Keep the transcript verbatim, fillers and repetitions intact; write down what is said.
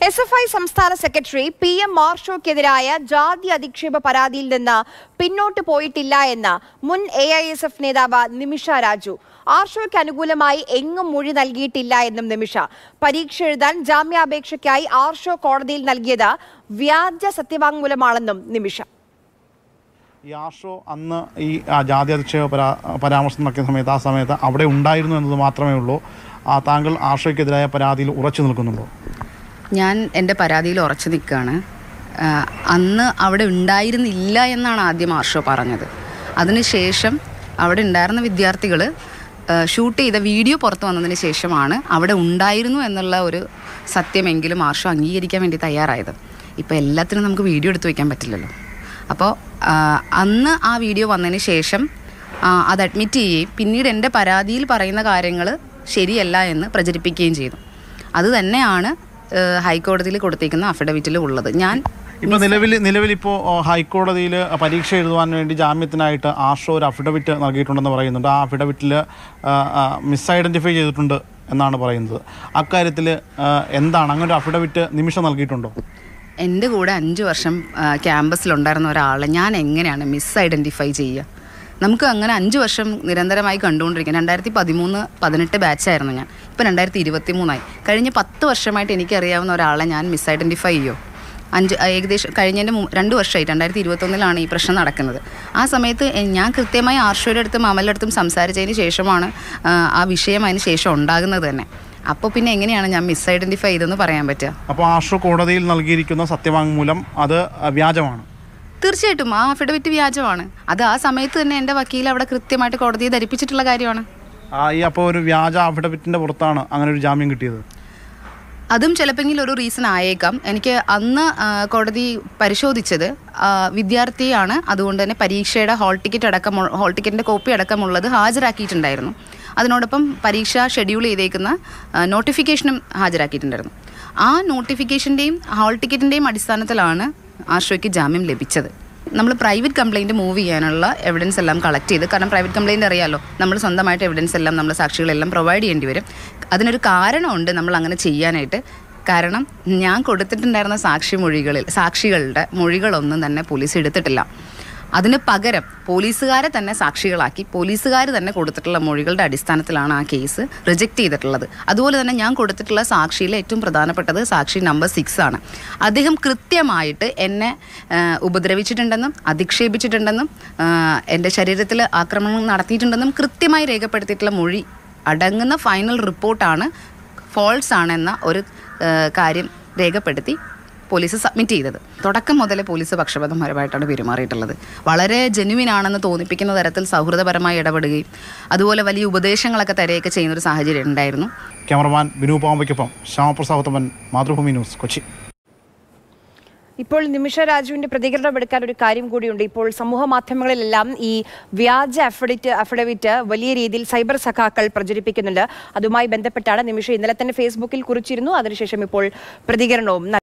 S F I സംസ്ഥാന secretary P M മാർഷോക്കെതിരായ ജാതി അധിക്ഷേപ പരാതിയിൽ നിന്ന് പിന്നോട്ട് പോയിട്ടില്ല എന്ന മുൻ എ ഐ എസ് എഫ് നേതാവ് നിമിഷാരാജു. ആർഷോയ്ക്ക് അനുകൂലമായി എങ്ങും മൊഴി നൽകിയിട്ടില്ല എന്നും നിമിഷ. പരീക്ഷ എഴുതാൻ ജാമ്യാപേക്ഷയ്ക്കായി ആർഷോ കോടതിയിൽ നൽകിയത് വ്യാജ സത്യവാങ്മൂലമാണെന്നും നിമിഷ. ഈ ആർഷോ അന്ന് ഈ ജാതി അധിക്ഷേപ പരാ പരാമർശം നടത്തിയ സമയത്ത് ആ സമയത്ത് അവിടെ ഉണ്ടായിരുന്നു എന്നത് മാത്രമേ ഉള്ളൂ. താങ്കൾ ആർഷോയ്ക്കെതിരായ പരാതിയിൽ ഉറച്ചു നിൽക്കുന്നുണ്ടോ? ഞാൻ എൻ്റെ പരാതിയിൽ ഉറച്ചു നിൽക്കുകയാണ്. അന്ന് അവിടെ ഉണ്ടായിരുന്നില്ല എന്നാണ് ആദ്യം ആർഷോ പറഞ്ഞത്. അതിനുശേഷം അവിടെ ഉണ്ടായിരുന്ന വിദ്യാർത്ഥികൾ ഷൂട്ട് ചെയ്ത വീഡിയോ പുറത്തു വന്നതിന് ശേഷമാണ് അവിടെ ഉണ്ടായിരുന്നു എന്നുള്ള ഒരു സത്യമെങ്കിലും ആർഷോ അംഗീകരിക്കാൻ വേണ്ടി തയ്യാറായത്. ഇപ്പോൾ എല്ലാത്തിനും നമുക്ക് വീഡിയോ എടുത്തു വയ്ക്കാൻ പറ്റില്ലല്ലോ. അപ്പോൾ അന്ന് ആ വീഡിയോ വന്നതിന് ശേഷം അത് അഡ്മിറ്റ് ചെയ്യുകയും പിന്നീട് എൻ്റെ പരാതിയിൽ പറയുന്ന കാര്യങ്ങൾ ശരിയല്ല എന്ന് പ്രചരിപ്പിക്കുകയും ചെയ്തു. അത് തന്നെയാണ് ഹൈക്കോടതിയിൽ കൊടുത്തിരിക്കുന്ന അഫിഡവിറ്റിൽ ഉള്ളത്. ഞാൻ ഇപ്പോൾ നിലവിൽ നിലവിലിപ്പോൾ ഹൈക്കോടതിയിൽ പരീക്ഷ എഴുതുവാൻ വേണ്ടി ജാമ്യത്തിനായിട്ട് ആർഷോ ഒരു അഫിഡവിറ്റ് നൽകിയിട്ടുണ്ടെന്ന് പറയുന്നുണ്ട്. ആ അഫിഡവിറ്റിൽ മിസ് ഐഡൻറ്റിഫൈ ചെയ്തിട്ടുണ്ട് എന്നാണ് പറയുന്നത്. അക്കാര്യത്തിൽ എന്താണ് അങ്ങനെ ഒരു അഫിഡവിറ്റ് നിമിഷം നൽകിയിട്ടുണ്ടോ? എൻ്റെ കൂടെ അഞ്ച് വർഷം ക്യാമ്പസിലുണ്ടായിരുന്ന ഒരാളെ ഞാൻ എങ്ങനെയാണ് മിസ് ഐഡൻറ്റിഫൈ ചെയ്യുക? നമുക്ക് അങ്ങനെ അഞ്ച് വർഷം നിരന്തരമായി കണ്ടുകൊണ്ടിരിക്കാം. രണ്ടായിരത്തി പതിമൂന്ന് പതിനെട്ട് ബാച്ചായിരുന്നു ഞാൻ. ഇപ്പോൾ രണ്ടായിരത്തി ഇരുപത്തി മൂന്നായി. കഴിഞ്ഞ പത്ത് വർഷമായിട്ട് എനിക്കറിയാവുന്ന ഒരാളെ ഞാൻ മിസ് ഐഡൻറ്റിഫൈ ചെയ്യുമോ? അഞ്ച് ഏകദേശം കഴിഞ്ഞതിൻ്റെ രണ്ട് വർഷമായി രണ്ടായിരത്തി ഇരുപത്തൊന്നിലാണ് ഈ പ്രശ്നം നടക്കുന്നത്. ആ സമയത്ത് ഞാൻ കൃത്യമായി ആർഷോയുടെ അടുത്തും അമലിൻ്റെ അടുത്തും സംസാരിച്ചതിന് ശേഷമാണ് ആ വിഷയം അതിന് ശേഷം ഉണ്ടാകുന്നത് തന്നെ. അപ്പോൾ പിന്നെ എങ്ങനെയാണ് ഞാൻ മിസ് ഐഡൻറ്റിഫൈ ചെയ്തെന്ന് പറയാൻ പറ്റുക? അപ്പോൾ ആർഷോ കോടതിയിൽ നൽകിയിരിക്കുന്ന സത്യവാങ്മൂലം അത് വ്യാജമാണ്? തീർച്ചയായിട്ടും ആ അഫിഡവിറ്റ് വ്യാജമാണ്. അത് ആ സമയത്ത് തന്നെ എൻ്റെ വക്കീൽ അവിടെ കൃത്യമായിട്ട് കോടതിയെ ധരിപ്പിച്ചിട്ടുള്ള കാര്യമാണ്. ഈ അപ്പോൾ ഒരു വ്യാജ അഫിഡവിറ്റിൻ്റെ പുറത്താണ് അങ്ങനെ ഒരു ജാമ്യം കിട്ടിയത്? അതും ചിലപ്പോൾ ഒരു റീസൺ ആയേക്കാം. എനിക്ക് അന്ന് കോടതി പരിശോധിച്ചത് വിദ്യാർത്ഥിയാണ്. അതുകൊണ്ട് തന്നെ പരീക്ഷയുടെ ഹാൾ ടിക്കറ്റ് അടക്കം ഹാൾ ടിക്കറ്റിൻ്റെ കോപ്പി അടക്കമുള്ളത് ഹാജരാക്കിയിട്ടുണ്ടായിരുന്നു. അതിനോടൊപ്പം പരീക്ഷ ഷെഡ്യൂൾ ചെയ്തേക്കുന്ന നോട്ടിഫിക്കേഷനും ഹാജരാക്കിയിട്ടുണ്ടായിരുന്നു. ആ നോട്ടിഫിക്കേഷൻ്റെയും ഹാൾ ടിക്കറ്റിൻ്റെയും അടിസ്ഥാനത്തിലാണ് ആർഷോയ്ക്ക് ജാമ്യം ലഭിച്ചത്. നമ്മൾ പ്രൈവറ്റ് കംപ്ലയിൻറ്റ് മൂവ് ചെയ്യാനുള്ള എവിഡൻസ് എല്ലാം കളക്ട് ചെയ്ത്, കാരണം പ്രൈവറ്റ് കംപ്ലയിൻറ്റ് അറിയാമല്ലോ, നമ്മൾ സ്വന്തമായിട്ട് എവിഡൻസ് എല്ലാം നമ്മൾ സാക്ഷികളെല്ലാം പ്രൊവൈഡ് ചെയ്യേണ്ടി വരും. അതിനൊരു കാരണമുണ്ട് നമ്മൾ അങ്ങനെ ചെയ്യാനായിട്ട്. കാരണം ഞാൻ കൊടുത്തിട്ടുണ്ടായിരുന്ന സാക്ഷി മൊഴികളിൽ സാക്ഷികളുടെ മൊഴികളൊന്നും തന്നെ പോലീസ് എടുത്തിട്ടില്ല. അതിന് പകരം പോലീസുകാരെ തന്നെ സാക്ഷികളാക്കി പോലീസുകാർ തന്നെ കൊടുത്തിട്ടുള്ള മൊഴികളുടെ അടിസ്ഥാനത്തിലാണ് ആ കേസ് റിജക്റ്റ് ചെയ്തിട്ടുള്ളത്. അതുപോലെ തന്നെ ഞാൻ കൊടുത്തിട്ടുള്ള സാക്ഷിയിലെ ഏറ്റവും പ്രധാനപ്പെട്ടത് സാക്ഷി നമ്പർ സിക്സ് ആണ്. അദ്ദേഹം കൃത്യമായിട്ട് എന്നെ ഉപദ്രവിച്ചിട്ടുണ്ടെന്നും അധിക്ഷേപിച്ചിട്ടുണ്ടെന്നും എൻ്റെ ശരീരത്തിൽ ആക്രമണം നടത്തിയിട്ടുണ്ടെന്നും കൃത്യമായി രേഖപ്പെടുത്തിയിട്ടുള്ള മൊഴി അടങ്ങുന്ന ഫൈനൽ റിപ്പോർട്ടാണ് ഫോൾസ് ആണെന്ന ഒരു കാര്യം രേഖപ്പെടുത്തി പോലീസ് സബ്മിറ്റ് ചെയ്തത്. തുടക്കം മുതലേ പോലീസ് പക്ഷപാതപരമായിട്ടാണ് പെരുമാറിയിട്ടുള്ളത്. വളരെ ജെന്യുവിൻ ആണെന്ന് തോന്നിപ്പിക്കുന്ന തരത്തിൽ സൗഹൃദപരമായി ഇടപെടുകയും അതുപോലെ വലിയ ഉപദേശങ്ങളൊക്കെ തരികയൊക്കെ ചെയ്യുന്നൊരു സാഹചര്യം ഉണ്ടായിരുന്നു. ക്യാമറമാൻ ബിനു പാമ്പയ്ക്കൊപ്പം ശ്യാമപ്രസാദ്, മാതൃഭൂമി ന്യൂസ്, കൊച്ചി. ഇപ്പോൾ നിമിഷരാജുവിന്റെ പ്രതികരണം എടുക്കാൻ ഒരു കാര്യം കൂടിയുണ്ട്. ഇപ്പോൾ സമൂഹ മാധ്യമങ്ങളിലെല്ലാം ഈ വ്യാജ അഫിഡവിറ്റ് അഫിഡവിറ്റ് വലിയ രീതിയിൽ സൈബർ സഖാക്കൾ പ്രചരിപ്പിക്കുന്നുണ്ട്. അതുമായി ബന്ധപ്പെട്ടാണ് നിമിഷ ഇന്നലെ തന്നെ ഫേസ്ബുക്കിൽ കുറിച്ചിരുന്നു. അതിനുശേഷം ഇപ്പോൾ പ്രതികരണവും